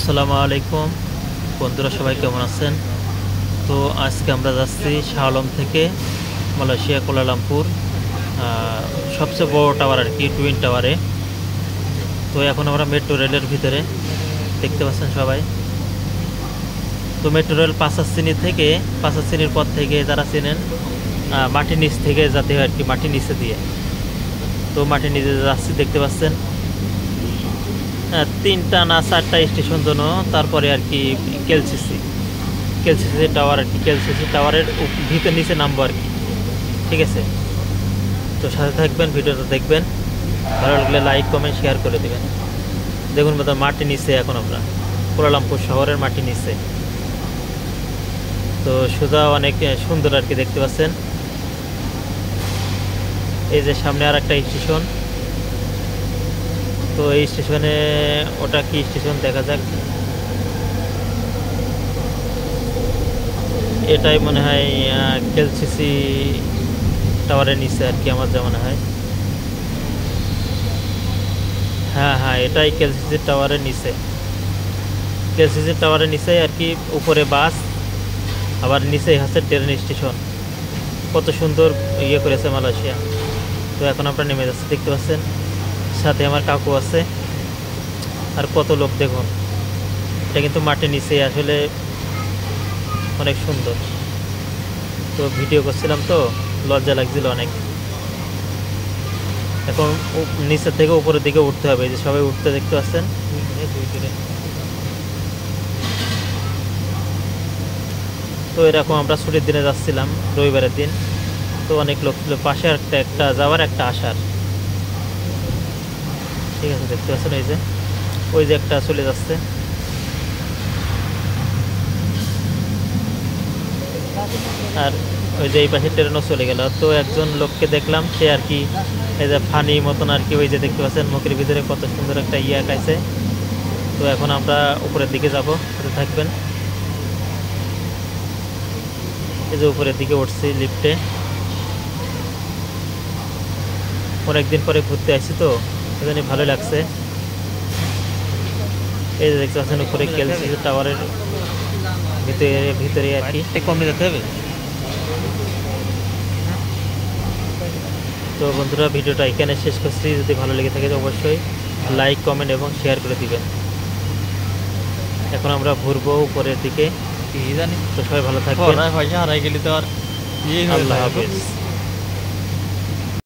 আসসালামু আলাইকুম বন্ধুরা, সবাই কেমন আছেন? তো আজকে আমরা যাচ্ছি শাহ আলম থেকে মালয়েশিয়া কুয়ালালামপুর, সবচেয়ে বড় টাওয়ার আর কি, টুইন টাওয়ারে। তো এখন আমরা মেট্রো রেলের ভিতরে, দেখতে পাচ্ছেন সবাই। তো মেট্রো রেল পাঁচার শ্রেণীর পর থেকে যারা চেনেন, মাটির নিচ থেকে যেতে হয় আর কি, মাটির নিচে দিয়ে। তো মাটির নিচে যাচ্ছি, দেখতে পাচ্ছেন। 3টা না 4টা স্টেশন জন্য তারপরে আর কি কেলসিসি টাওয়ার আর কি, কেলসিসি টাওয়ারের ভিতর নিচে নামবো আর কি। ঠিক আছে, তো সাথে থাকবেন, ভিডিওটা দেখবেন, ভালো লাগলে লাইক কমেন্ট শেয়ার করে দেবেন। দেখুন বোধহয় মাটির নিচে এখন আমরা, কুয়ালালামপুর শহরের মাটির নিচে। তো সোজা অনেক সুন্দর আর কি, দেখতে পাচ্ছেন। এই যে সামনে আর একটা স্টেশন। তো এই স্টেশনে, ওটা কি স্টেশন দেখা যাক। এটাই মনে হয় কেলসিসি টাওয়ারের নিচে আর কি, আমার যা মনে হয়। হ্যাঁ, এটাই কেলসিসি টাওয়ারের নিচে আর কি। উপরে বাস, আবার নিচেই হচ্ছে ট্রেন স্টেশন। কত সুন্দর ইয়ে করেছে মালয়েশিয়া। তো এখন আমরা নেমে যাচ্ছি, দেখতে পাচ্ছেন। সাথে আমার কাকু আছে, আর কত লোক দেখুন। এটা কিন্তু মাটির নিচে, আসলে অনেক সুন্দর। তো ভিডিও করছিলাম, তো লজ্জা লাগছিল অনেক। এখন নিচের থেকে উপরের দিকে উঠতে হবে, যে সবাই উঠতে, দেখতে পাচ্ছেন। তো এরকম আমরা ছুটির দিনে যাচ্ছিলাম, রবিবারের দিন। তো অনেক লোক ছিল, পাশে একটা যাওয়ার একটা আসার। ঠিক আছে, দেখতে পাচ্ছেন। ওই যে একটা চলে যাচ্ছে। আর ওই যে এই পাশে ট্রেনও চলে গেল। তো একজন লোককে দেখলাম, সে আর কি এই যে ফানি মতন আর কি, ওই যে দেখতে পাচ্ছেন মুখের ভিতরে কত সুন্দর একটা ইয়ে আঁকাইছে। তো এখন আমরা উপরের দিকে যাব, থাকবেন। এই যে উপরের দিকে উঠছি লিফটে। অনেকদিন পরে ঘুরতে আসছি, তো সেজন্য ভালো লাগছে। এই যে দেখতে পাচ্ছেন উপরে কেলসিসি টাওয়ারের ভিতরে আর কি, কমে যেতে হবে। তো বন্ধুরা, ভিডিওটা এখানে শেষ করছি। যদি ভালো লেগে থাকে অবশ্যই লাইক কমেন্ট এবং শেয়ার করে দিবেন। এখন আমরা ঘুরবো উপরের দিকে, তো সবাই ভালো থাকবেন। পয়সা হারাই গেলি তো আর আল্লাহ হাফেজ।